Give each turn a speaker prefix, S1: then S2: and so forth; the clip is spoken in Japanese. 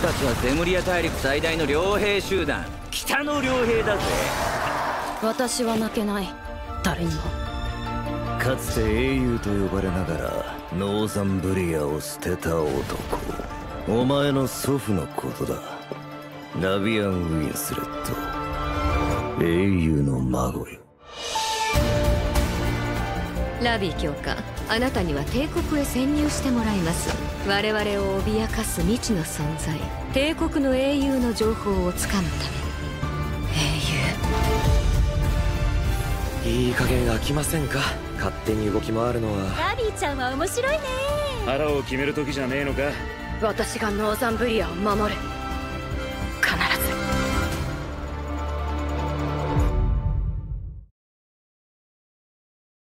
S1: たちはゼムリア大陸最大の傭兵集団、北の傭兵だぜ。
S2: 私は負けない、誰にも。
S3: かつて英雄と呼ばれながらノーザンブリアを捨てた男、お前の祖父のことだ。ラビアン・ウィンスレット、英雄の孫よ。
S4: ラビー教官、あなたには帝国へ潜入してもらいます。我々を脅かす未知の存在、帝国の英雄の情報をつかむために。
S5: いい加減飽きませんか、勝手に動き回るのは。
S6: ラビーちゃんは面白いね。
S7: 腹を決める時じゃねえのか。
S2: 私がノーザンブリアを守る。